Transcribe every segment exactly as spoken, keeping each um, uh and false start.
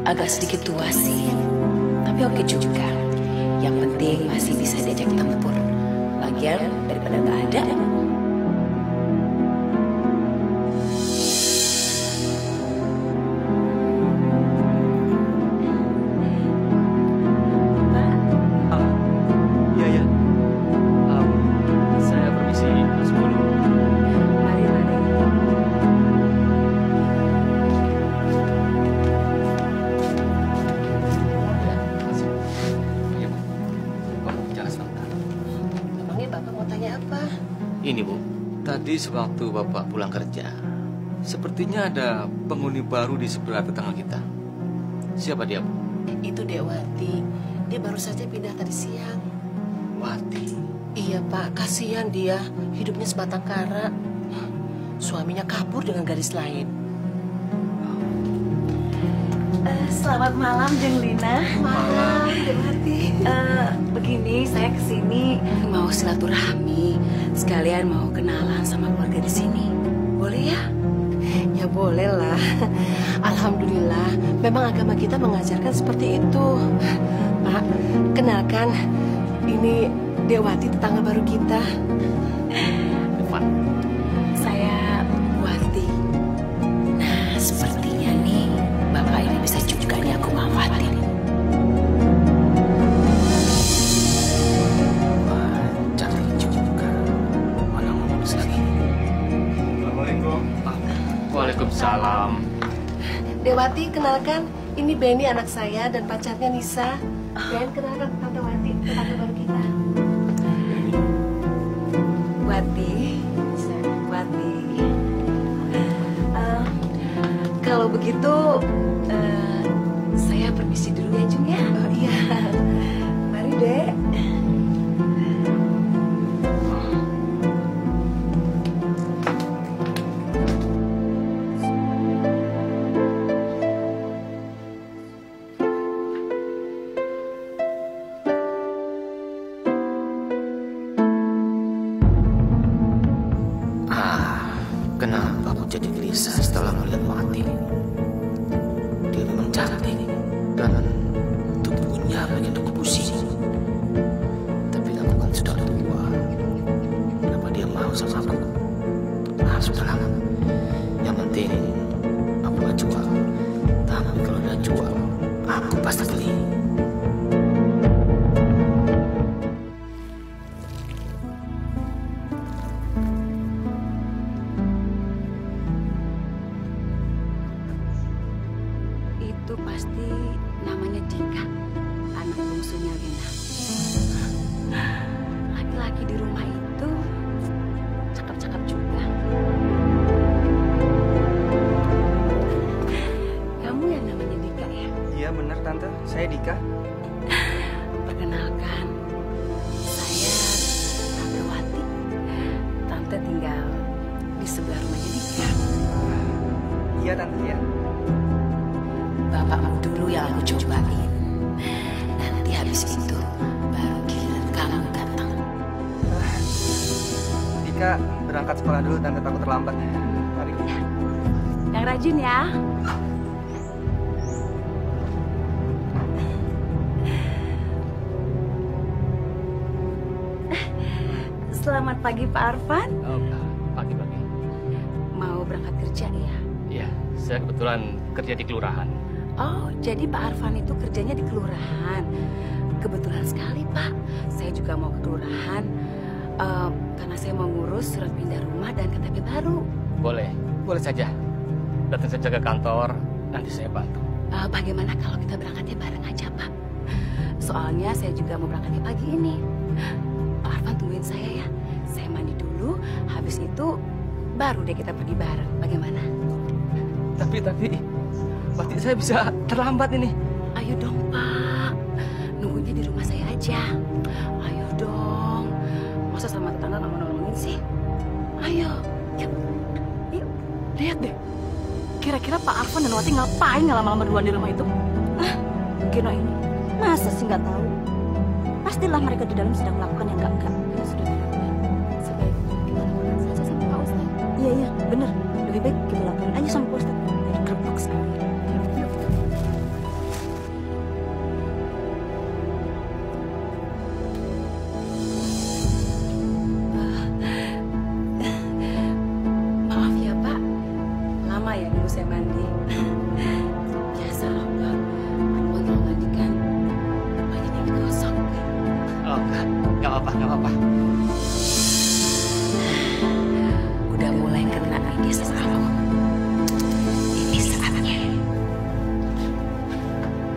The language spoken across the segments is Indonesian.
agak sedikit tua sih, tapi oke juga. Yang penting masih bisa diajak tempur. Lagian daripada nggak ada. Ini Bu, tadi sewaktu Bapak pulang kerja, sepertinya ada penghuni baru di sebelah tetangga kita. Siapa dia, Bu? Itu Dek Wati. Dia baru saja pindah tadi siang. Wati? Iya Pak, kasihan dia. Hidupnya sebatang kara. Suaminya kabur dengan gadis lain. Uh, selamat malam, Jeng Lina. Malam, Dek Wati. Uh, begini, saya kesini mau silaturahmi, sekalian mau kenalan sama keluarga di sini. Boleh ya? Ya boleh lah. Alhamdulillah, memang agama kita mengajarkan seperti itu. Pak, kenalkan, ini Dek Wati, tetangga baru kita. Depan. Saya Wati. Nah, sepertinya nih Bapak ini bisa juga nih aku manfaatin. Wah, cantik juga. Mana ngomong lagi. Assalamualaikum. Waalaikumsalam. Dek Wati, kenalkan, ini Benny anak saya dan pacarnya Nisa. Ben, kenalkan Tante Wati, tetangga baru kita. Wati, Wati. Uh, kalau begitu, uh, saya permisi dulu ya, Jung ya. Oh iya, mari Dek. Kenapa aku jadi gelisah setelah melihat Wati? Dia memang cantik dan tubuhnya bikin aku pusing. Tapi aku kan sudah tua. Kenapa dia mau sama aku? Ah, sudahlah. Yang penting aku gak jual. Tapi kalau dia jual, aku pasti beli. Itu pasti namanya Dika, anak bungsunya Lina. Laki-laki di rumah itu cakep-cakep juga. Kamu yang namanya Dika ya? Iya benar Tante, saya Dika. Perkenalkan, saya Tante Wati. Tante tinggal di sebelah rumahnya Dika. Iya Tante, ya. Bapakmu dulu yang aku cobain. Nanti habis itu baru giliran kamu datang. Dika berangkat sekolah dulu, Tante, takut terlambat. Mari. yang rajin ya. Selamat pagi Pak Arfan. Oh, pagi-pagi. Mau berangkat kerja ya? Iya, saya kebetulan kerja di kelurahan. Oh, jadi Pak Arfan itu kerjanya di kelurahan. Kebetulan sekali Pak, saya juga mau ke kelurahan uh, karena saya mau ngurus surat pindah rumah dan K T P baru. Boleh, boleh saja. Datang saja ke kantor, nanti saya bantu. Uh, bagaimana kalau kita berangkatnya bareng aja Pak? Soalnya saya juga mau berangkatnya pagi ini. Pak Arfan tungguin saya ya. Saya mandi dulu, habis itu baru deh kita pergi bareng. Bagaimana? Tapi, tapi, pasti saya bisa terlambat ini. Ayo dong Pak, nunggunya di rumah saya aja. Ayo dong, masa sama tetangga nggak mau nolongin sih? Ayo, yuk, yuk, Lihat deh, kira-kira Pak Arfan dan Wati ngapain nggak lama-lama duluan di rumah itu? Ah, Gino ini, masa sih nggak tahu? Pastilah mereka di dalam sedang melakukan yang enggak-enggak. ya sudah, sebaiknya kita lakukan saja sama Pak Ustadz. Iya, iya, bener. Lebih baik kita laporin aja sama Pak Ustadz. Biar gerbek sekali.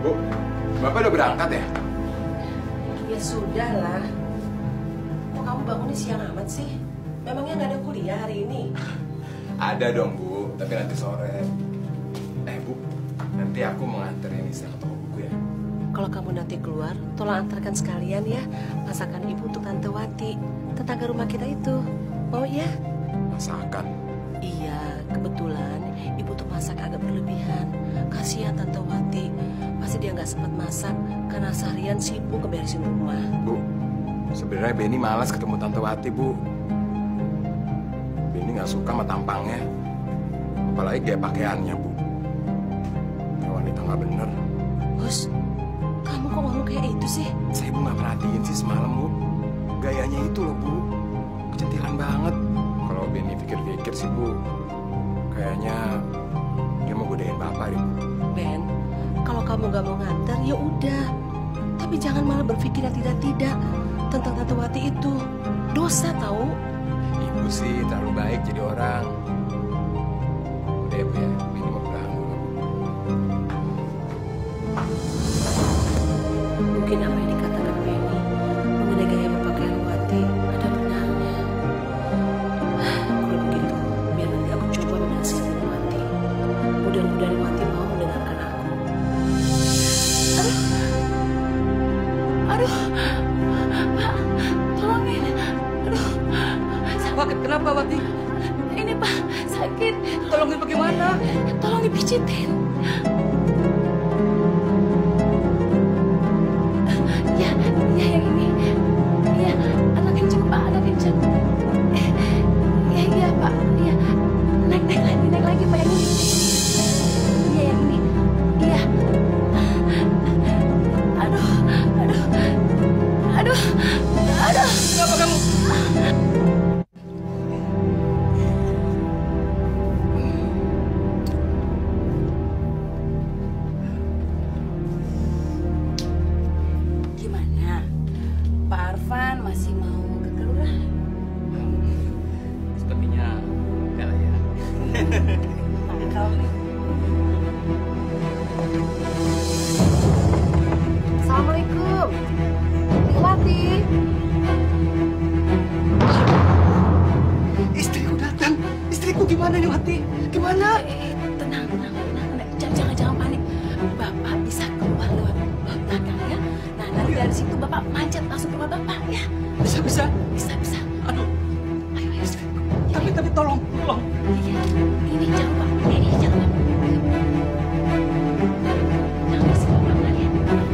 Bu, Bapak udah berangkat ya? Ya sudah lah. Kok kamu bangunnya siang amat sih? Memangnya nggak ada kuliah hari ini? Ada dong Bu, tapi nanti sore. Eh Bu, nanti aku mau nganterin Nisa ke toko buku ya. Kalau kamu nanti keluar, tolong antarkan sekalian ya masakan ibu untuk Tante Wati, tetangga rumah kita itu. Mau ya? Masakan? Iya, kebetulan ibu tuh masak agak berlebihan. Kasihan Tante Wati, pasti dia nggak sempat masak karena seharian sibuk ngeberesin rumah. Bu, sebenarnya Benny malas ketemu Tante Wati Bu. Benny nggak suka sama tampangnya, apalagi gaya pakaiannya Bu. Kayak wanita nggak bener. Bos, kamu kok ngomong kayak itu sih? Saya Bu nggak perhatiin sih semalam Bu. Gayanya itu loh Bu, kecantikan banget. Kalau Benny pikir-pikir sih Bu, kayaknya dia mau godain Bapak deh Bu. Ben, kalau kamu nggak mau nganter, ya udah. Tapi jangan malah berpikir yang tidak-tidak tentang Tante Wati itu. Dosa tahu. Ibu sih terlalu baik jadi orang. Udah ya Bu ya, Benny mau pulang dulu. Mungkin apa yang dikatakan Benny mengenai gaya berpakaian Wati ada benarnya. Kalau begitu, biar nanti aku coba menasihati Wati. Mudah-mudahan Wati mau mendengarkan aku. Aduh, Pak, tolongin. Aduh, Sakit kenapa, Wati? ini Pak, sakit. Tolongin bagaimana? Tolong dipijitin. Ya, ya yang ini. Ya, anak kenceng Pak, anak kenceng. Ya, iya Pak, ya. Naik, naik lagi, naik lagi Pak yang ini. Iya yang ini. Iya. Aduh, aduh, aduh, aduh. Kenapa kamu? Gimana? Pak Arfan masih mau ke kelurahan? Sepertinya enggak lah ya. Nakal nih. Assalamualaikum. Wati. Istriku datang. Istriku gimana nih, Wati? Gimana? Eh, tenang, tenang, tenang, tenang. Jangan, jangan, jangan panik. Bapak bisa keluar lewat belakang ya. Nah, nanti dari situ Bapak manjat langsung ke rumah Bapak ya. Bisa, bisa. Bisa, bisa. Aduh, Ayo, ayo. tapi tapi tolong, tolong. Iya, ini jangan lupa. Ini jangan lupa. Jangan kasih Bapak ya.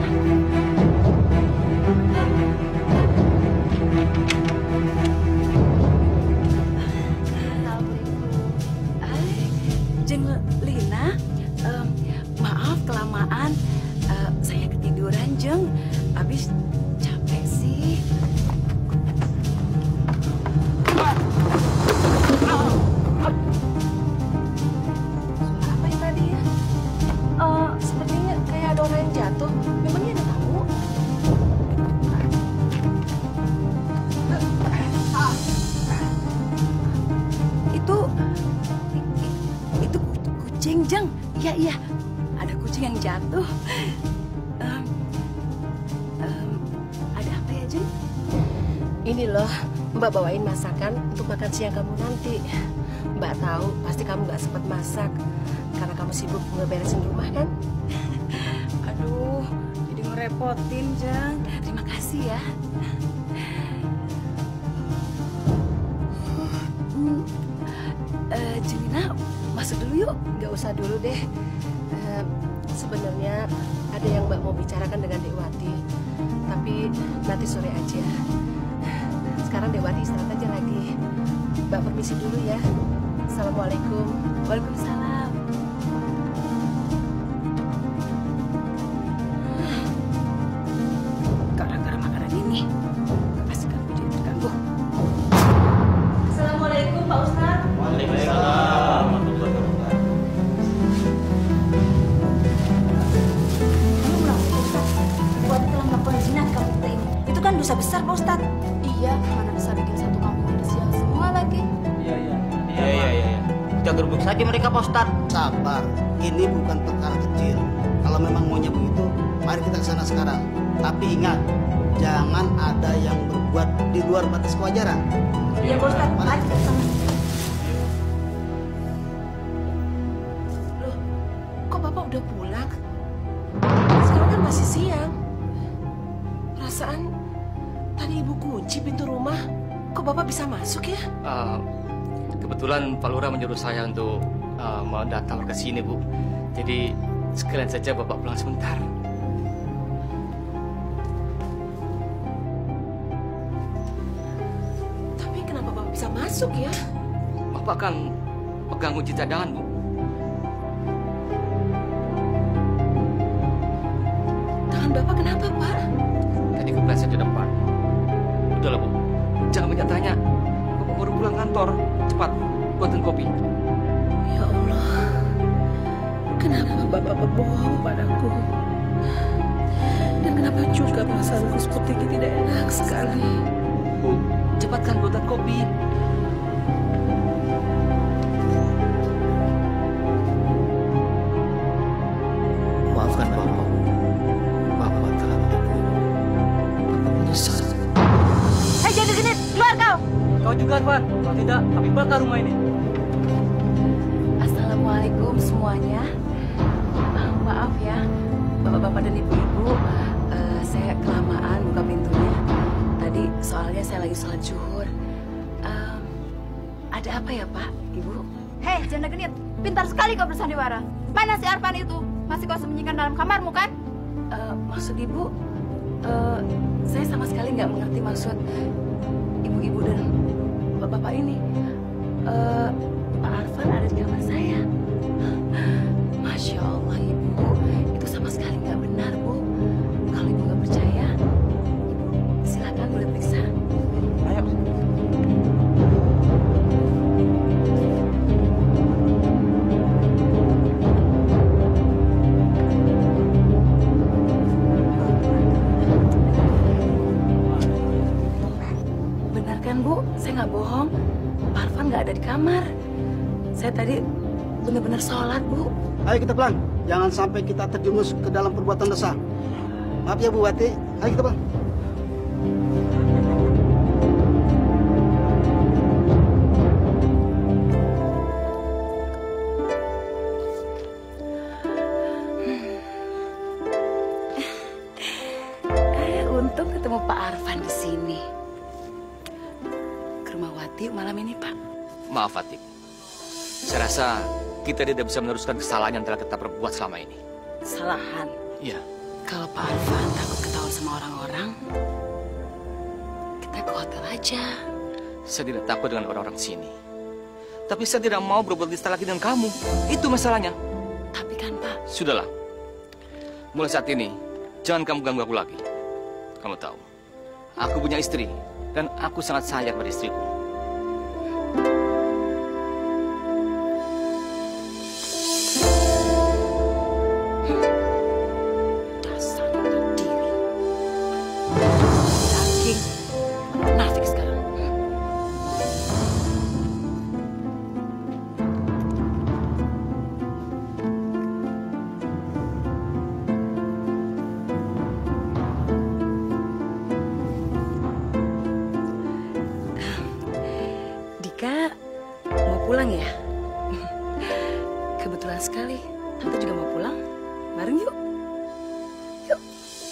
Hai, Jeng Lina, em, maaf kelamaan, Eh, saya ketiduran Jeng, abis capek sih. Suara apa yang tadi ya? Eh, sepertinya kayak ada orang yang jatuh. Memangnya ada tamu? Itu, i- i- itu kucing Jeng. Iya iya, ada kucing yang jatuh. Em, em, ada apa ya Jeng? Ini loh, Mbak bawain masakan untuk makan siang kamu nanti. Mbak tahu pasti kamu nggak sempat masak karena kamu sibuk ngeberesin rumah kan? Aduh, jadi ngerepotin Jeng. Terima kasih ya. Hmm, eh, Jelina, masuk dulu yuk. Nggak usah dulu deh. Eh, sebenarnya ada yang Mbak mau bicarakan dengan Dewati, tapi nanti sore aja. Sekarang Dewati istirahat aja lagi. Mbak permisi dulu ya. Assalamualaikum. Waalaikumsalam. Gara-gara makanan ini, pasti kamu jadi terganggu. Assalamualaikum Pak Ustadz. Waalaikumsalam. Belum lah Pak Ustadz. Buat telah melakukan zina di kampung kita ini. Itu kan dosa besar Pak Ustadz. Iya, mana bisa bikin satu kampung ini sial semua lagi. Iya, iya. Iya, iya, iya. Kita gerbek saja mereka, Pak Ustadz. Sabar, ini bukan perkara kecil. Kalau memang maunya begitu, Mari kita ke sana sekarang. Tapi ingat, jangan ada yang berbuat di luar batas kewajaran. Iya, Pak Ustadz. Mari kita ke sana. Loh, kok Bapak udah pulang? Sekarang kan masih siang. Perasaan tadi Ibu kunci pintu rumah. Kok Bapak bisa masuk ya? Uh, kebetulan Pak Lurah menyuruh saya untuk uh, mendatang ke sini, Bu. Jadi sekalian saja Bapak pulang sebentar. Tapi kenapa Bapak bisa masuk ya? Bapak kan pegang kunci cadangan, Bu. Tangan Bapak kenapa, Pak? Tadi kepleset di depan. Udahlah, Bu. Jangan banyak tanya. Bapak baru pulang kantor. Cepat, buatin kopi. Ya Allah, kenapa Bapak berbohong padaku? Dan kenapa juga perasaanku seperti ini tidak enak sekali? Bu, cepatkan buatan kopi. Maafkan Bapak. Bapak telah menipu. Bapak menyesal. Hei, jadi genit, keluar kau. Kau juga, Tuan. Kalau tidak, kami bakar rumah ini. Assalamualaikum semuanya. Ah, maaf ya, bapak-bapak dan ibu-ibu, eh, saya kelamaan buka pintunya. Tadi soalnya saya lagi sholat zuhur. Em, ada apa ya Pak, Ibu? Hei, janda genit, pintar sekali kau bersandiwara. Mana si Arfan itu? Masih kau sembunyikan dalam kamarmu kan? Eh, maksud Ibu, eh, saya sama sekali nggak mengerti maksud ibu-ibu dan bapak-bapak ini. Eh, Pak Arfan ada di kamar saya. Masya Allah, Ibu, itu sama sekali nggak benar, Bu. Kalau Ibu nggak percaya, Ibu silakan boleh periksa. Ayo. Benar kan, Bu? Saya nggak bohong. Pak Arfan nggak ada di kamar. Saya tadi benar-benar sholat, Bu. Ayo kita pulang. Jangan sampai kita terjerumus ke dalam perbuatan dosa. Maaf ya Bu Wati. Ayo kita pulang. Eh, untung ketemu Pak Arfan di sini. Ke rumah Wati malam ini, Pak. Maaf, Atik. Saya rasa kita tidak bisa meneruskan kesalahan yang telah kita perbuat selama ini. Kesalahan. Iya. Kalau Pak Arfan takut ketahuan sama orang-orang, kita ke hotel aja. Saya tidak takut dengan orang-orang sini. Tapi saya tidak mau berbuat nista lagi dengan kamu. Itu masalahnya. Tapi kan, Pak, Sudahlah. Mulai saat ini, jangan kamu ganggu aku lagi. Kamu tahu, aku punya istri. Dan aku sangat sayang pada istriku. dasar tahu diri. Daging, nafik sekarang. Dika mau pulang ya? Kebetulan sekali, Tante juga mau pulang. Bareng yuk. Yuk.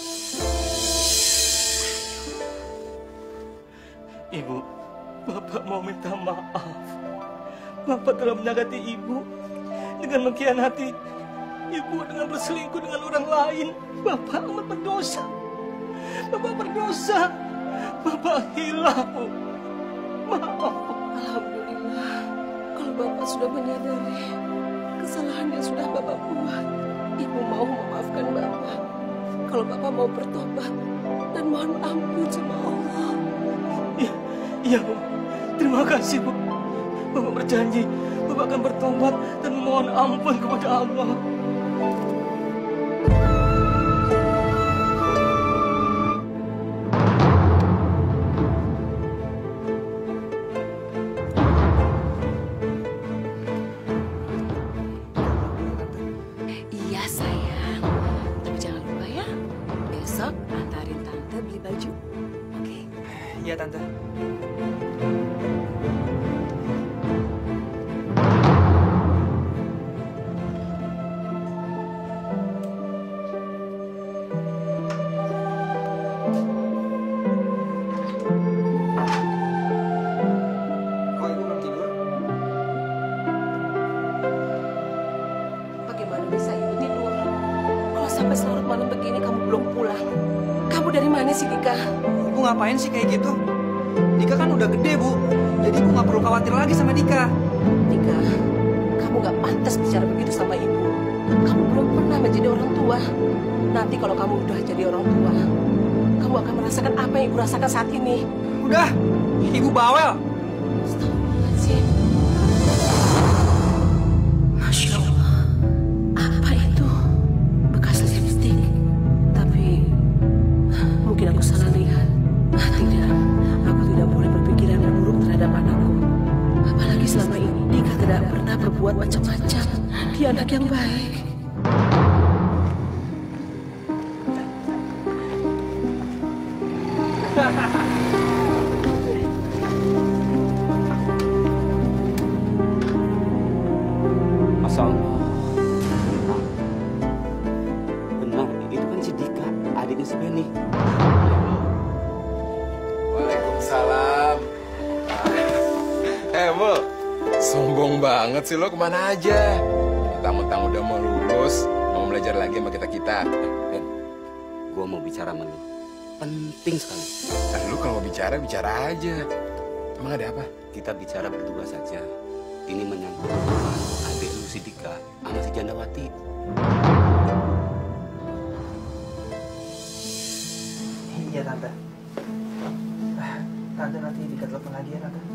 Ibu, Bapak mau minta maaf. Bapak telah menyakiti Ibu dengan mengkhianati Ibu dengan berselingkuh dengan orang lain. Bapak amat berdosa. Bapak berdosa. Bapak hilang, Bu. Maaf. Alhamdulillah, kalau Bapak sudah menyadari kesalahan yang sudah Bapak buat, Ibu mau memaafkan Bapak. Kalau Bapak mau bertobat dan mohon ampun sama Allah. Iya, iya, Bu. Terima kasih, Bu. Bapak berjanji, Bapak akan bertobat dan memohon ampun kepada Allah. Iya sayang, tapi jangan lupa ya, besok antarin tante beli baju. Oke? Iya, Tante. Kok ibu belum tidur? Bagaimana bisa ibu tidur? Kalau sampai selarut malam begini kamu belum pulang. Kamu dari mana sih, Dika? Ibu ngapain sih kayak gitu? Dika kan udah gede, Bu. Jadi ibu nggak perlu khawatir lagi sama Dika. Dika, kamu gak pantas bicara begitu sama ibu. Kamu belum pernah menjadi orang tua. Nanti kalau kamu udah jadi orang tua, kamu akan merasakan apa yang ibu rasakan saat ini. Udah, ibu bawel. Astagfirullahaladzim. Masya Allah, apa itu? Bekas lipstick. Tapi mungkin aku salah lihat. Ah, tidak, aku tidak boleh berpikiran buruk terhadap anakku. Apalagi selama ini Dika tidak pernah berbuat macam-macam. Dia anak yang baik. Masya Allah. Benar, itu kan si Dika, adiknya si Benny. Waalaikumsalam. Eh, Mul, sombong banget sih lo, kemana aja? Mentang-mentang udah mau lulus, mau belajar lagi sama kita-kita. Ben, gua mau bicara sama lu. Penting sekali. Nah, lu kalau mau bicara, bicara aja. Emang ada apa? Kita bicara berdua saja. Ini menyangkut hubungan adik lu si Dika sama si Jandawati. Iya, Tante. Tante nanti Dika telepon lagi ya, Tante.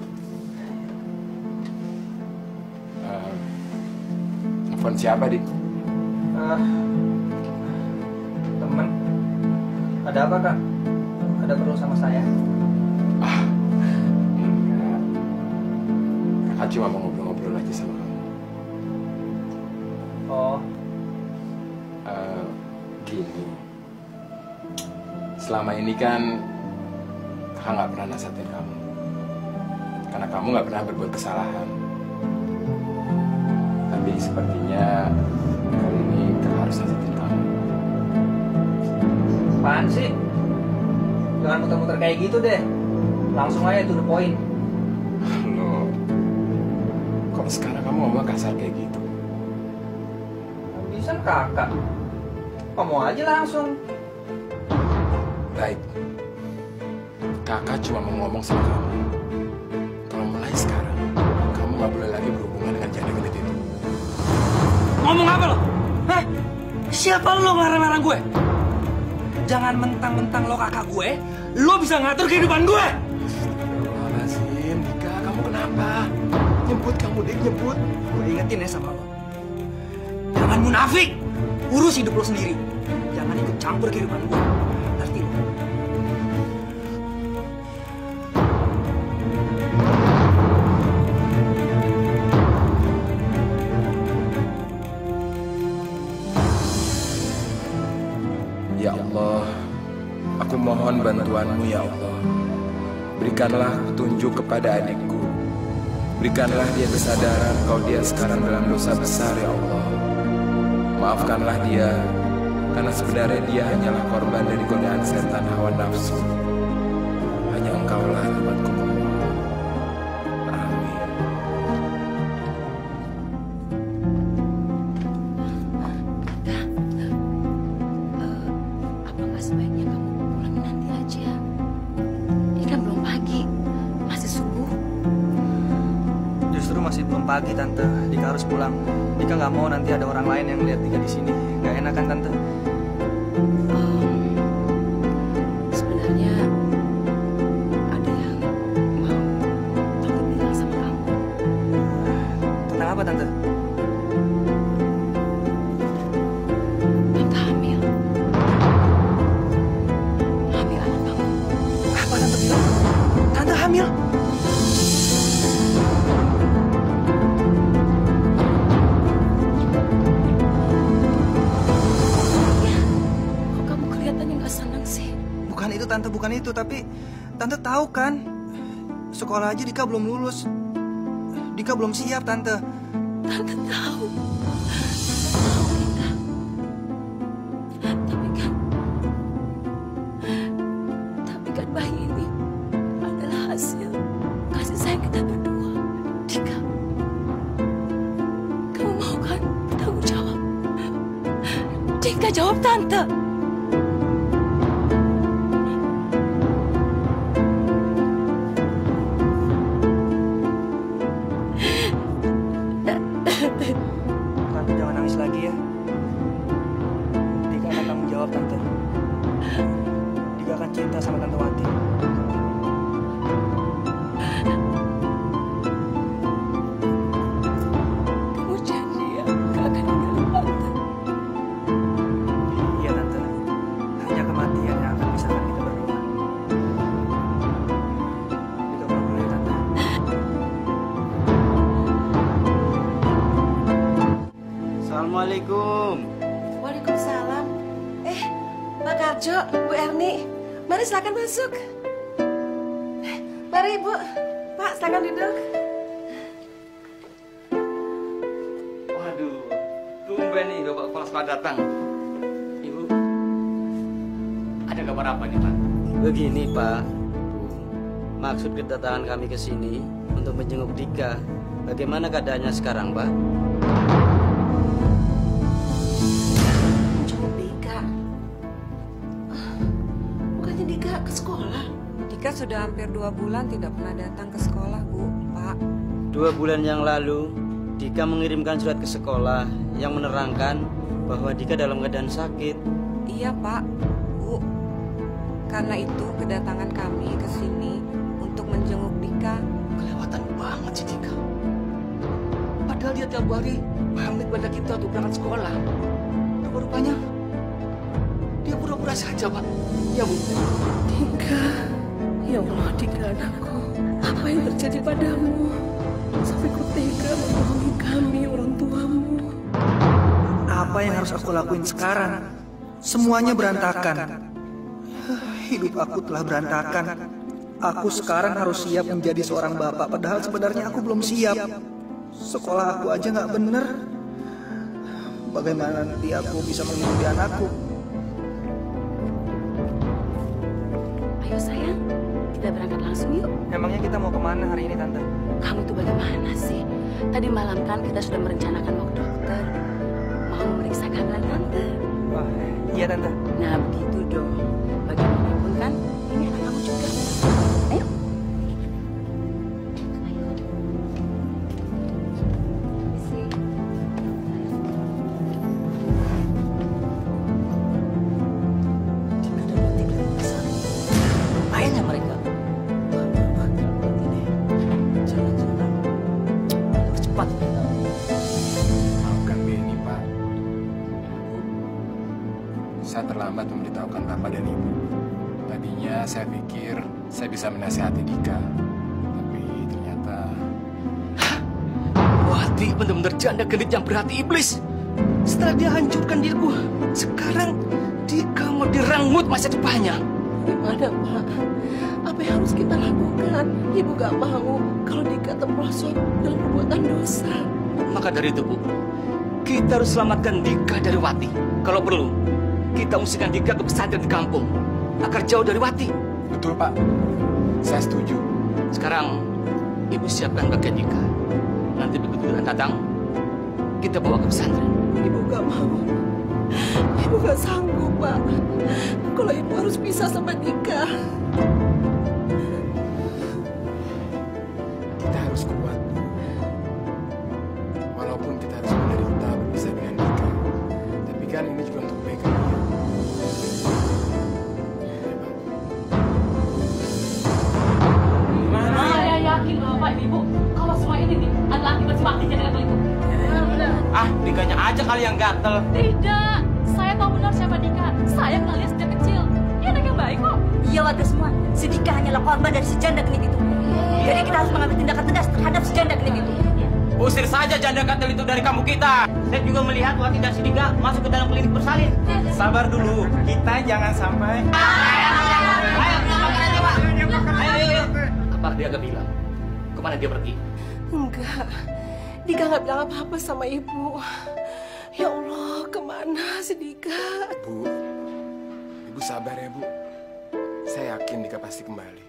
Uh, telepon siapa, Dik? Ah, temen. Ada apa, Kak? Ada perlu sama saya? Ah, enggak. Kakak cuma mau ngobrol-ngobrol aja sama kamu. Oh, Uh, gini, selama ini kan kakak nggak pernah nasihatin kamu, karena kamu nggak pernah berbuat kesalahan. Tapi sepertinya kali ini kakak harus nasihatin kamu. apaan sih? Jangan muter-muter kayak gitu deh. Langsung aja to the point. Loh, kok sekarang kamu ngomong kasar kayak gitu? Bisa kakak. Ngomong aja langsung. Baik, kakak cuma mau ngomong sama kamu. Kalau mulai sekarang, kamu nggak boleh lagi berhubungan dengan janda gendut itu. Ngomong apa lo? Hah? Siapa lo ngarang-ngarang gue? Jangan mentang-mentang lo kakak gue, lo bisa ngatur kehidupan gue. Astagfirullahaladzim, Dika, kamu kenapa? Nyebut kamu, Dik, nyebut. Gue ingetin ya sama lo. Jangan munafik. Urus hidup lo sendiri. Jangan ikut campur kehidupan gue. Ngerti lo? Ya Allah, aku mohon bantuanmu ya Allah. Berikanlah petunjuk kepada adikku. Berikanlah dia kesadaran kalau dia sekarang dalam dosa besar ya Allah. Maafkanlah dia, karena sebenarnya dia hanyalah korban dari godaan setan hawa nafsu. Hanya engkaulah rahmatku. Amin. Apa nggak sebaiknya kamu pulang nanti aja? Ini kan belum pagi, masih subuh. Justru masih belum pagi, Tante. Dika harus pulang. Dika nggak mau nanti ada orang lain yang lihat Dika di sini. Nggak enak kan, Tante? Um, sebenarnya ada yang mau tante bilang sama kamu. Tentang apa, Tante? Tante hamil. Hamil anak kamu. Apa Tante bilang? Tante hamil? nggak seneng sih? Bukan itu Tante, bukan itu. Tapi Tante tahu kan, sekolah aja Dika belum lulus. Dika belum siap, Tante. Tante tahu. Tahu, Dika. Tapi kan... Tapi kan bayi ini adalah hasil kasih sayang kita berdua. Dika, kamu mau kan bertanggung jawab? Dika, jawab Tante. Tante jangan nangis lagi ya. Dika akan tanggung jawab, Tante. Dika akan cinta sama Tante Wati. Kamu janji ya, gak akan ninggalin Tante. Iya, Tante. Hanya kematian yang akan pisahkan kita berdua. Dika pulang dulu ya, Tante. Assalamualaikum. Waalaikumsalam. Eh, Pak Karjo, Bu Erni, mari silakan masuk. Eh, Mari Ibu, Pak silakan duduk. Waduh, tumben nih Bapak Kepala Sekolah datang. Ibu, ada kabar apa nih Pak? Begini Pak, maksud kedatangan kami ke sini untuk menjenguk Dika. Bagaimana keadaannya sekarang, Pak? Menjenguk Dika. Ah, bukannya Dika ke sekolah? Dika sudah hampir dua bulan tidak pernah datang ke sekolah, Bu, Pak. Dua bulan yang lalu, Dika mengirimkan surat ke sekolah yang menerangkan bahwa Dika dalam keadaan sakit. Iya, Pak, Bu. Karena itu kedatangan kami ke sini untuk menjenguk Dika. Kelewatan banget sih Dika. Padahal dia tiap hari pamit pada kita untuk berangkat sekolah. Rupa-rupanya dia pura-pura saja, Pak. Ya, Bu. Dika, ya Allah Dika anakku, apa yang terjadi padamu? Sampai kau tega membohongi kami orang tuamu. Apa yang harus aku lakuin sekarang? Semuanya berantakan. Hidup aku telah berantakan. Aku sekarang harus siap menjadi seorang bapak, padahal sebenarnya aku belum siap. Sekolah aku aja nggak bener. Bagaimana nanti aku bisa menghidupi anakku? Ayo sayang, kita berangkat langsung yuk. Emangnya kita mau kemana hari ini, Tante? Kamu tuh bagaimana sih? Tadi malam kan kita sudah merencanakan mau ke dokter. Mau memeriksa kehamilan Tante. Wah, iya Tante. Nah begitu dong. Bagaimanapun kan, ini anak kamu juga. Ayo. Ayo. Isi. Dika dan Wati kelihatan besar. Ngapain ya mereka? Jangan-jangan harus cepat. Maafkan Benny, Pak. Saya terlambat memberitahukan Bapak dan Ibu. Tadinya saya pikir saya bisa menasihati Dika. Tapi ternyata... Wati benar-benar janda genit yang berhati iblis. Setelah dia hancurkan diriku, sekarang Dika mau direnggut masa depannya. Gimana Pak? Apa yang harus kita lakukan? Ibu gak mau kalau Dika terperosok dalam perbuatan dosa. Maka dari itu, Bu, kita harus selamatkan Dika dari Wati. Kalau perlu, kita usirkan Dika ke pesantren di kampung agar jauh dari Wati. Betul, Pak. Saya setuju. Sekarang, Ibu siapkan bagian Dika. Nanti begitu dia datang, kita bawa ke pesantren. Ibu gak mau. Ibu gak sanggup, Pak. Kalau ibu harus pisah sama Dika. Kita harus kuat. Walaupun kita harus menderita berpisah dengan Dika. Tapi kan ini juga untuk kebaikan dia. Saya yakin Bapak Ibu kalau semua ini nih adalah akibat si Wati jadi gatel itu. Ah, Dikanya aja kali yang gatel. Tidak, saya tahu benar siapa Dika. Saya kenal dia sejak kecil. Dia anak yang baik kok. Iya warga semua, si Dika hanyalah korban dari si janda genit itu. Jadi kita harus mengambil tindakan tegas terhadap si janda genit itu. Usir saja janda katil itu dari kampung kita. Saya juga melihat Wati dan Sidika masuk ke dalam klinik bersalin. Sabar dulu, kita jangan sampai... Ayo, ayo, ayo. Apa dia gak bilang? Kemana dia pergi? Enggak, Dika nggak bilang apa-apa sama ibu. Ya Allah, kemana si Dika? Bu, Ibu sabar ya, Bu. Saya yakin Dika pasti kembali.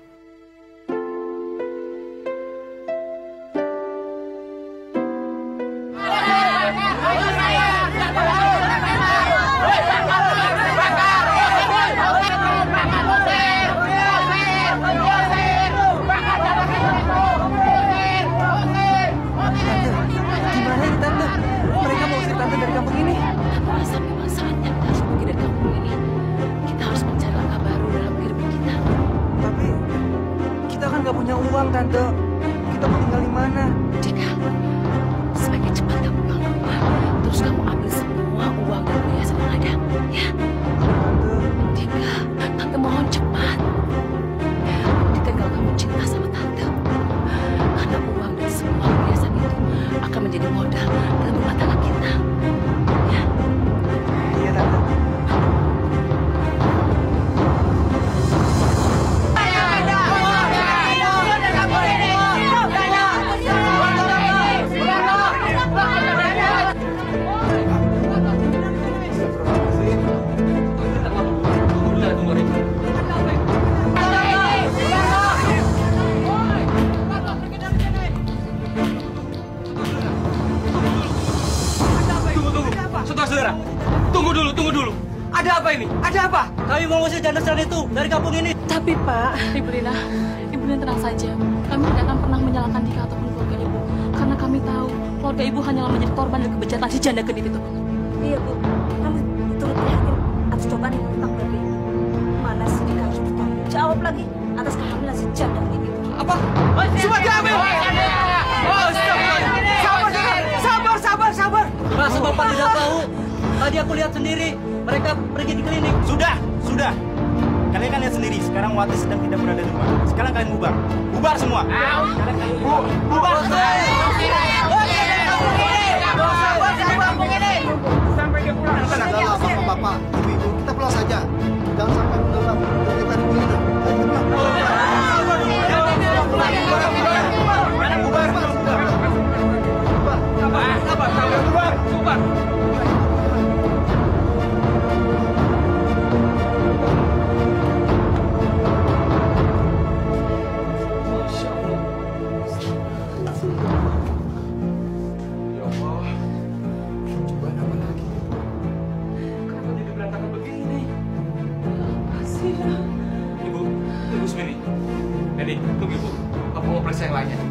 Nggak punya uang, Tante. Kita mau tinggal di mana? Dika, sebaiknya cepat kamu pulang ke rumah. Terus kamu ambil semua uang dan perhiasan yang ada, ya? Dika, Tante mohon cepat. Dika, kalau kamu cinta sama Tante, karena uang dan semua perhiasan itu akan menjadi modal dalam rumah tangga kita. Ya? Iya, Tante. Saudara, tunggu dulu, tunggu dulu. Ada apa ini? Ada apa? Kami mau ngusir janda-janda itu dari kampung ini. Tapi Pak, Ibu Lina, Ibu Lina tenang saja. Kami tidak akan pernah menyalahkan Dika ataupun keluarga Ibu, karena kami tahu keluarga Ibu hanyalah menjadi korban dari kebejatan si janda genit itu. Iya, Bu. Kami turut prihatin atas cobaan yang datang dari Ibu. Mana si Dika harus bertanggung jawab lagi atas kehamilan si janda genit itu. Apa? Semua diambil! Oh, sabar, sabar, sabar, sabar. Masa Bapak tidak tahu? Tadi aku lihat sendiri, mereka pergi di klinik. Sudah, sudah. Kalian kan lihat sendiri, sekarang Wati sedang tidak berada di rumah. Sekarang kalian bubar. Bubar semua. Bu, bubar. Sampai dia pulang. Sudahlah, Bapak-bapak, Ibu-ibu, kita pulang saja. Jangan sampai mendalam. Kita di kuliner. Ayo kita Ini, tunggu Ibu. Aku mau periksa yang lainnya.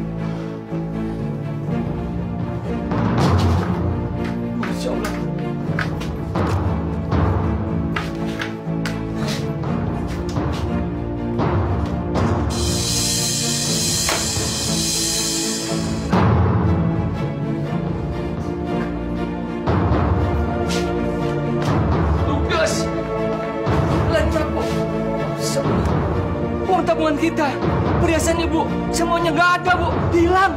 Masya Allah. Tugas. Lancar, Bu. Masya Allah. Uang tabungan kita, perhiasan Ibu, semuanya nggak ada, Bu. Hilang.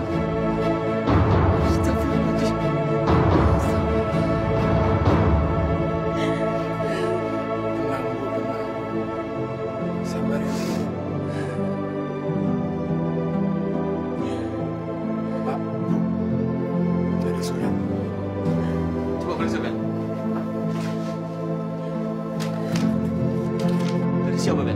Tenang, Bu, tenang. Sabar ya, Bu. Pak, Bu, ada surat. Coba periksa, Ben. Dari siapa, Ben?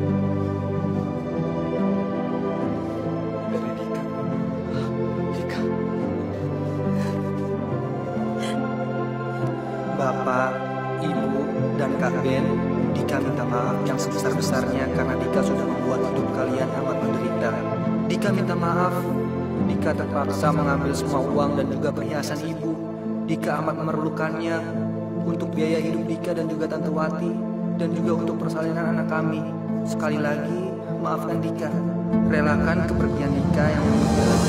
Bapak, Ibu, dan Kak Ben, Dika minta maaf yang sebesar-besarnya karena Dika sudah membuat hidup kalian amat menderita. Dika minta maaf, Dika terpaksa mengambil semua uang dan juga perhiasan Ibu. Dika amat memerlukannya untuk biaya hidup Dika dan juga Tante Wati, dan juga untuk persalinan anak kami. Sekali lagi, maafkan Dika. Relakan kepergian Dika yang meninggal.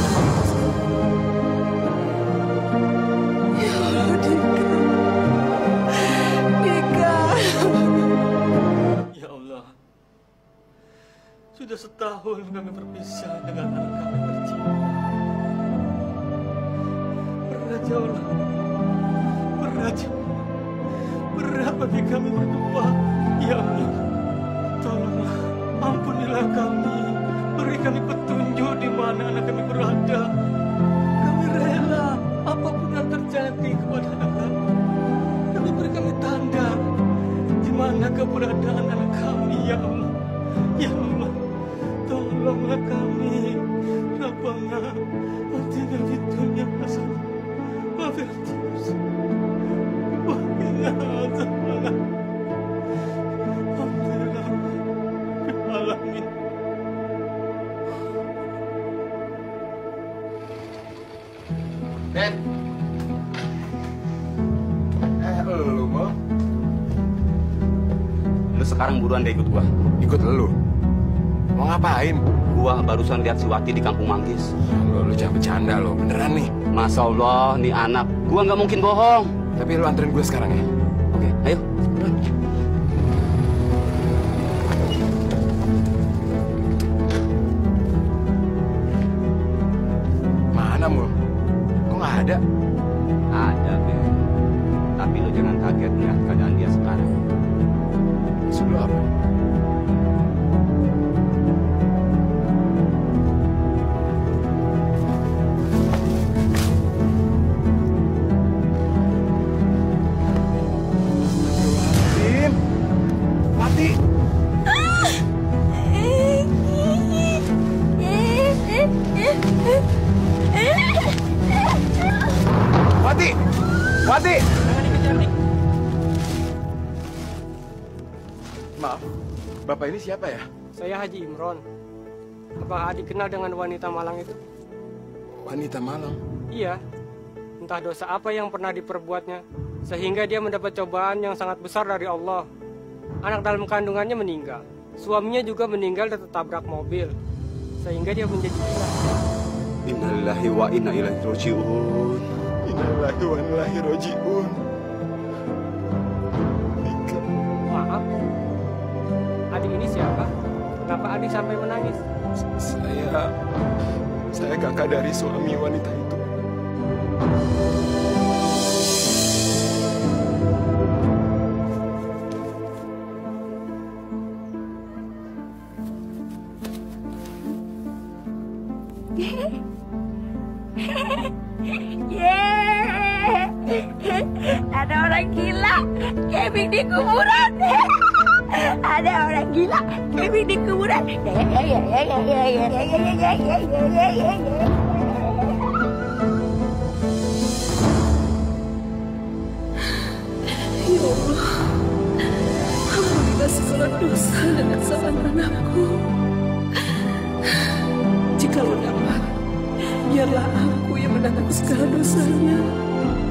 Ya Allah, sudah setahun kami berpisah dengan anak kami tercinta. berat ya Allah. Berat. Berat bagi kami berdua. Ya Allah, tolonglah, ampunilah kami. Beri kami petunjuk di mana anak kami berada. Kami rela apapun yang terjadi kepada anak kami. Kami beri kami tanda di mana keberadaan anak kami, ya Allah. Ya Allah, tolonglah kami. Rabbana atina fid dunya hasanah wa fil akhirati wa qina adzabannar. Alhamdulillah rabbil alamin. Ben. Eh, lu mau? Lu sekarang buruan deh ikut gua. Ikut lu? Mau ngapain? Gua barusan lihat si Wati di Kampung Manggis. Lu, lu jangan bercanda lo, beneran nih. Masya Allah, nih anak. Gua nggak mungkin bohong. Tapi lu anterin gue sekarang ya. Oke, ayo. Mana Mul? Kok nggak ada? Ada, Ben. Tapi lu jangan kaget ya keadaan dia sekarang. Maksud lu apa? Wati! Wati! Maaf, Bapak ini siapa ya? Saya Haji Imron. Apa Adi kenal dengan wanita Malang itu? Wanita Malang? Iya. Entah dosa apa yang pernah diperbuatnya, sehingga dia mendapat cobaan yang sangat besar dari Allah. Anak dalam kandungannya meninggal. Suaminya juga meninggal tertabrak mobil, sehingga dia menjadi gila. Innalillahi wa inna ilaihi raji'un. Innalillahi wa inna ilaihi raji'un. Maaf, adik ini siapa? Kenapa adik sampai menangis? Saya, saya kakak dari suami wanita itu. Yeay, ada orang gila camping di kuburan. Ada orang gila camping di kuburan. Ya Allah, ampunilah segala dosa dan kesalahan anakku. Jikalau dapat, biarlah aku yang menanggung segala dosanya.